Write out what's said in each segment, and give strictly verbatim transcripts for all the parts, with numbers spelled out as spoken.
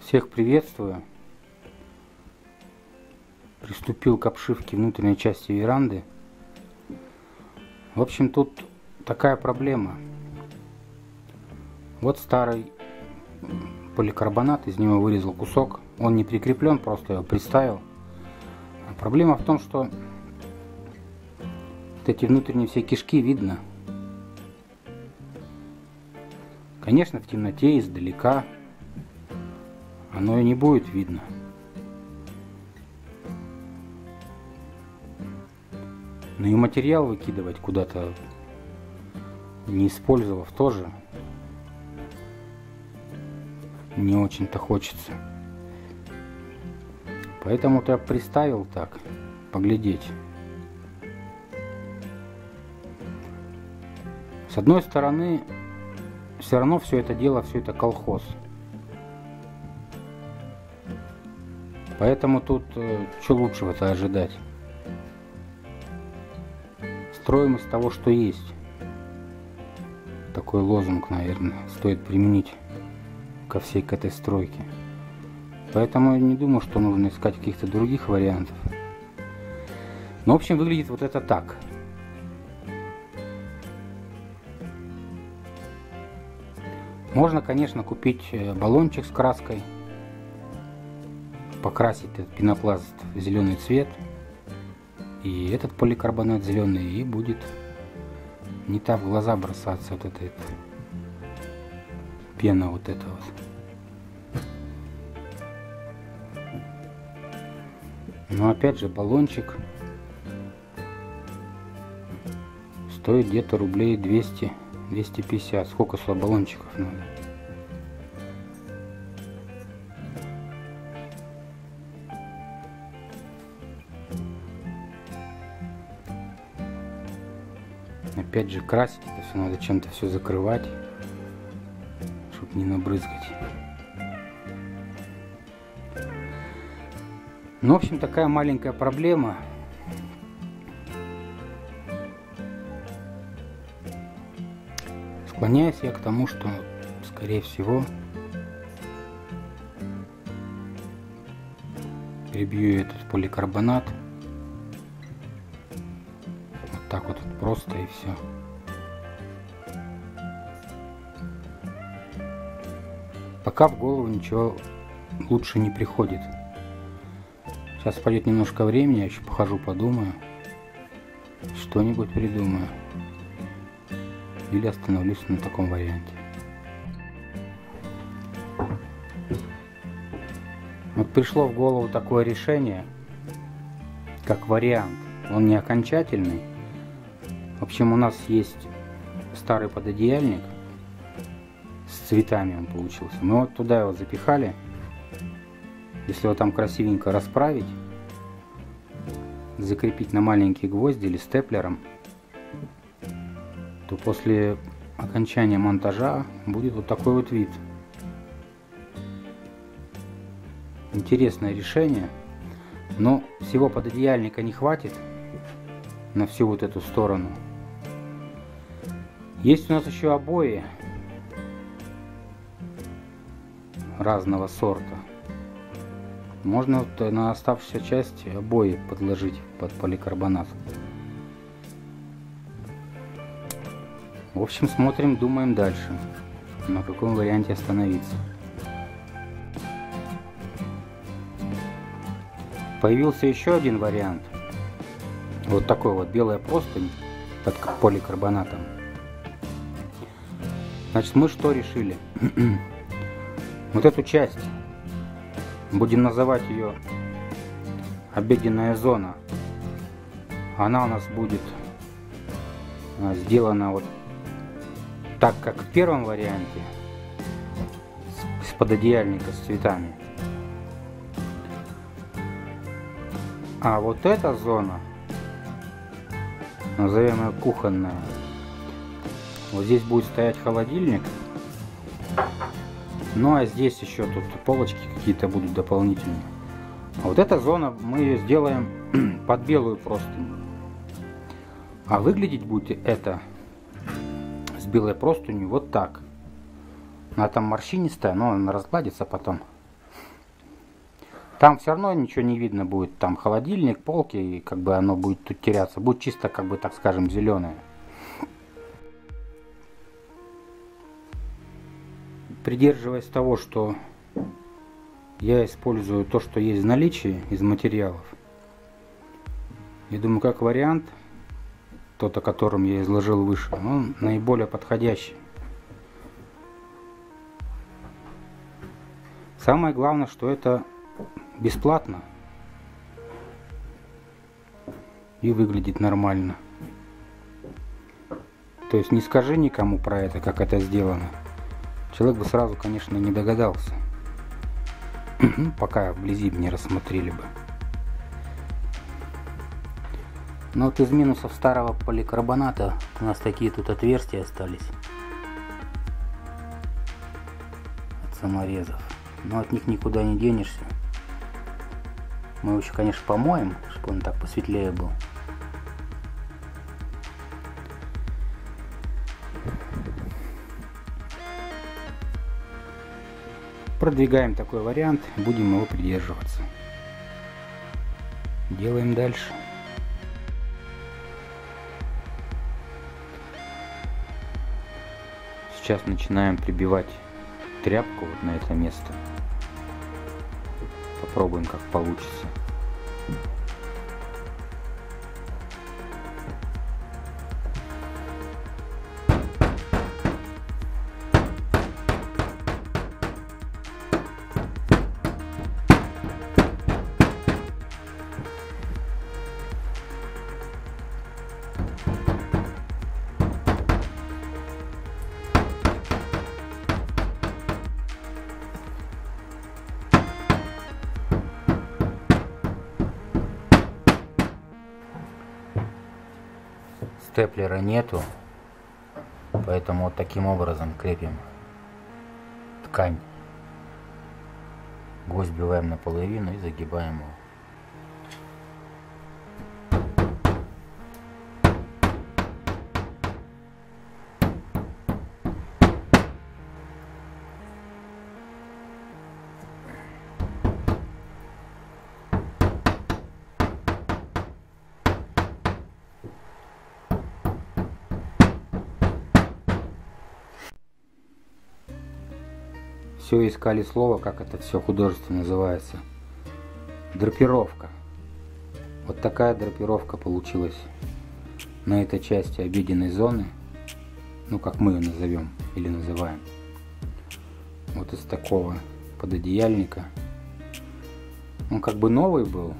Всех приветствую. Приступил к обшивке внутренней части веранды. В общем, тут такая проблема. Вот старый поликарбонат, из него вырезал кусок. Он не прикреплен, просто его приставил. А проблема в том, что вот эти внутренние все кишки видно. Конечно, в темноте, издалека оно и не будет видно. Но и материал выкидывать куда-то, не использовав, тоже не очень-то хочется. Поэтому я приставил так, поглядеть. С одной стороны, все равно все это дело, все это колхоз. Поэтому тут э, что лучшего-то ожидать? Строим из того, что есть. Такой лозунг, наверное, стоит применить ко всей к этой стройке. Поэтому я не думаю, что нужно искать каких-то других вариантов. Но, в общем, выглядит вот это так. Можно, конечно, купить баллончик с краской, покрасить этот пенопласт в зеленый цвет, и этот поликарбонат зеленый, и будет не так в глаза бросаться вот эта пена вот эта вот. Но опять же, баллончик стоит где-то рублей двести — двести пятьдесят. Сколько сюда баллончиков надо? Опять же, красить это все надо, чем-то все закрывать, чтобы не набрызгать. Ну, в общем, такая маленькая проблема. Склоняюсь я к тому, что, скорее всего, прибью этот поликарбонат. Вот так вот просто, и все. Пока в голову ничего лучше не приходит. Сейчас пройдет немножко времени, я еще похожу, подумаю, что-нибудь придумаю. Или остановлюсь на таком варианте. Вот пришло в голову такое решение, как вариант. Он не окончательный. В общем, у нас есть старый пододеяльник с цветами, он получился. Мы вот туда его запихали. Если его там красивенько расправить, закрепить на маленькие гвозди или степлером, то после окончания монтажа будет вот такой вот вид. Интересное решение, но всего пододеяльника не хватит на всю вот эту сторону. Есть у нас еще обои разного сорта. Можно вот на оставшуюся часть обои подложить под поликарбонат. В общем, смотрим, думаем дальше, на каком варианте остановиться. Появился еще один вариант. Вот такой вот белая простынь под поликарбонатом. Значит, мы что решили? Вот эту часть, будем называть ее обеденная зона, она у нас будет сделана вот так, как в первом варианте, с пододеяльника с цветами. А вот эта зона, назовем ее кухонная, вот здесь будет стоять холодильник. Ну а здесь еще тут полочки какие-то будут дополнительные. А вот эта зона, мы ее сделаем под белую простынь. А выглядеть будет это с белой простынью вот так. Она там морщинистая, но она разгладится потом. Там все равно ничего не видно будет. Там холодильник, полки, и как бы оно будет тут теряться. Будет чисто, как бы, так скажем, зеленое. Придерживаясь того, что я использую то, что есть в наличии из материалов, я думаю, как вариант, тот, о котором я изложил выше, он наиболее подходящий. Самое главное, что это бесплатно и выглядит нормально. То есть не скажи никому про это, как это сделано. Человек бы сразу, конечно, не догадался, пока вблизи не рассмотрели бы. Но вот из минусов старого поликарбоната у нас такие тут отверстия остались от саморезов. Но от них никуда не денешься. Мы его еще, конечно, помоем, чтобы он так посветлее был. Продвигаем такой вариант, будем его придерживаться. Делаем дальше. Сейчас начинаем прибивать тряпку вот на это место. Попробуем, как получится. Степлера нету, поэтому вот таким образом крепим ткань. Гвоздь вбиваем наполовину и загибаем его. Все искали слово, как это все художественно называется. Драпировка. Вот такая драпировка получилась на этой части обеденной зоны. Ну, как мы ее назовем или называем. Вот из такого пододеяльника. Он как бы новый был,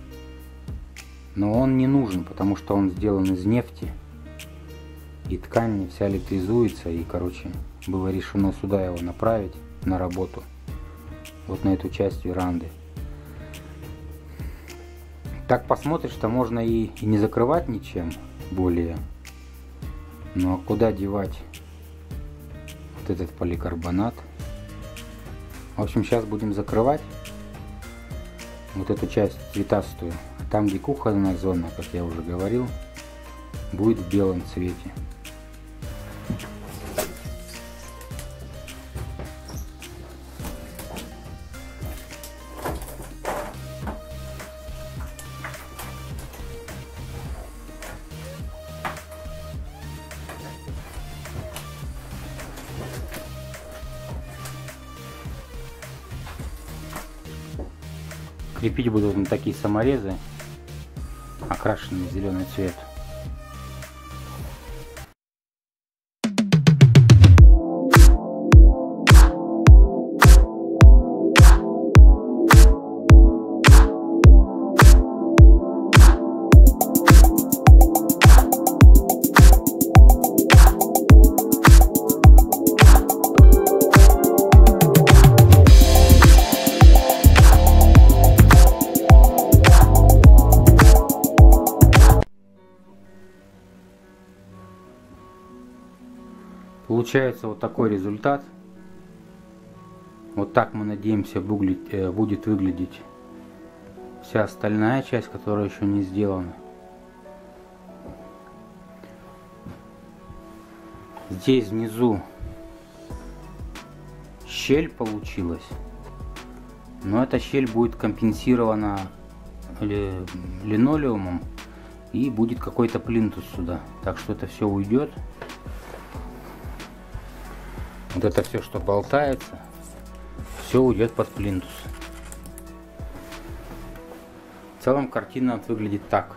но он не нужен, потому что он сделан из нефти. И ткань вся электризуется, и, короче, было решено сюда его направить на работу, вот на эту часть веранды. Так посмотришь, что можно и, и не закрывать ничем более, но куда девать вот этот поликарбонат? В общем, сейчас будем закрывать вот эту часть цветастую. Там, где кухонная зона, как я уже говорил, будет в белом цвете. Крепить будут на такие саморезы, окрашенные в зеленый цвет. Получается вот такой результат. Вот так, мы надеемся, будет выглядеть вся остальная часть, которая еще не сделана. Здесь внизу щель получилась. Но эта щель будет компенсирована линолеумом, и будет какой-то плинтус сюда. Так что это все уйдет. Вот это все, что болтается, все уйдет под плинтус. В целом картина выглядит так.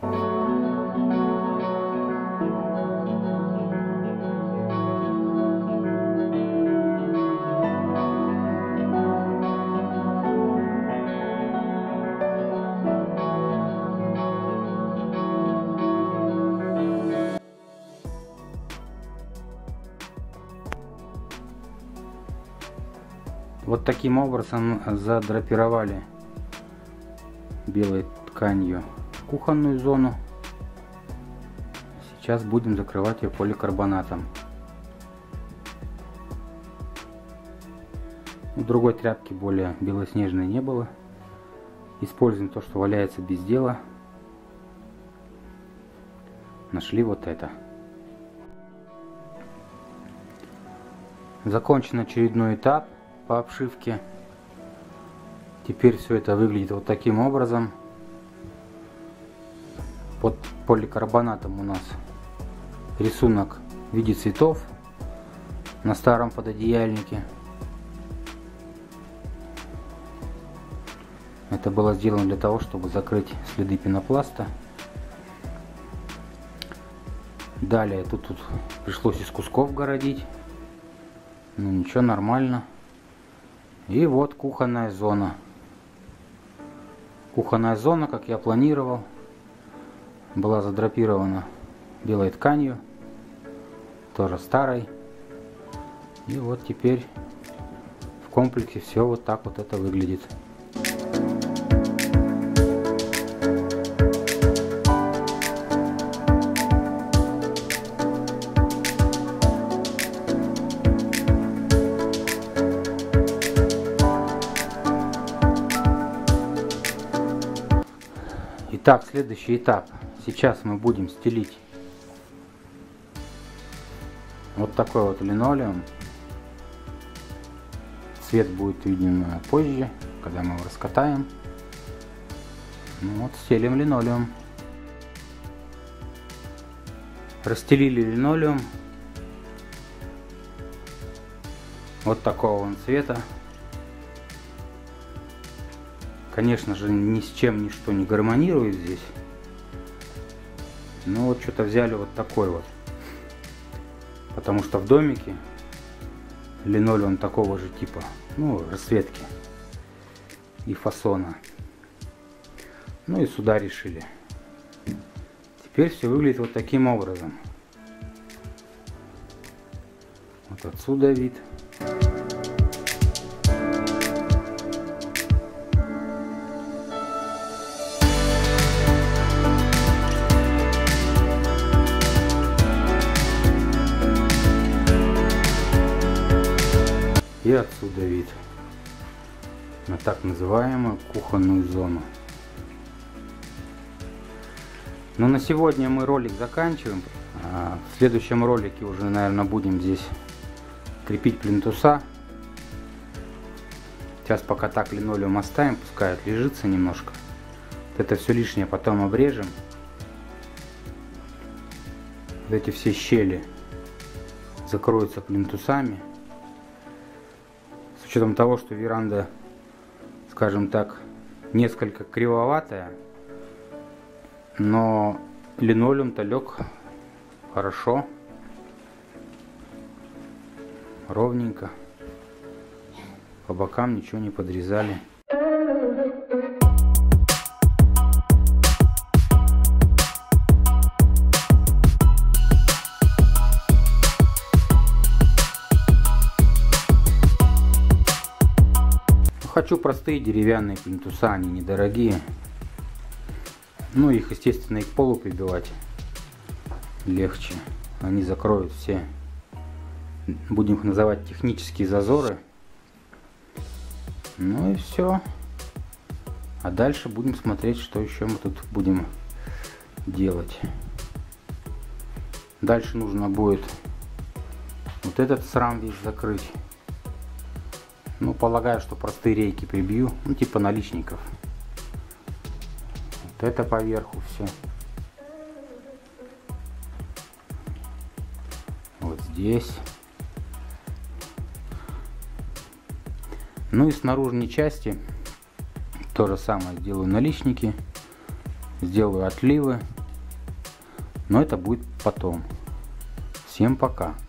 Вот таким образом задрапировали белой тканью кухонную зону. Сейчас будем закрывать ее поликарбонатом. Другой тряпки более белоснежной не было. Используем то, что валяется без дела. Нашли вот это. Закончен очередной этап по обшивке. Теперь все это выглядит вот таким образом. Под поликарбонатом у нас рисунок в виде цветов на старом пододеяльнике. Это было сделано для того, чтобы закрыть следы пенопласта. Далее тут, тут пришлось из кусков городить. Ну ничего, нормально. И вот кухонная зона. Кухонная зона, как я планировал, была задрапирована белой тканью, тоже старой. И вот теперь в комплексе все вот так вот это выглядит. Итак, следующий этап. Сейчас мы будем стелить вот такой вот линолеум. Цвет будет виден позже, когда мы его раскатаем. Ну вот, стелим линолеум. Расстелили линолеум. Вот такого он цвета. Конечно же, ни с чем ничто не гармонирует здесь. Но вот что-то взяли вот такой вот. Потому что в домике линолеум такого же типа, ну, расцветки и фасона. Ну и сюда решили. Теперь все выглядит вот таким образом. Вот отсюда вид. И отсюда вид на так называемую кухонную зону. Но на сегодня мы ролик заканчиваем. В следующем ролике уже, наверное, будем здесь крепить плинтуса. Сейчас пока так линолеум оставим, пускай отлежится немножко. Это все лишнее потом обрежем. Вот эти все щели закроются плинтусами. С учетом того, что веранда, скажем так, несколько кривоватая, но линолеум-то лег хорошо, ровненько, по бокам ничего не подрезали. Хочу простые деревянные плинтуса, они недорогие. Ну, их, естественно, и к полу прибивать легче. Они закроют все, будем их называть, технические зазоры. Ну и все. А дальше будем смотреть, что еще мы тут будем делать. Дальше нужно будет вот этот срам весь закрыть. Ну, полагаю, что простые рейки прибью, ну типа наличников. Вот это поверху все. Вот здесь. Ну и с наружной части то же самое сделаю наличники, сделаю отливы, но это будет потом. Всем пока.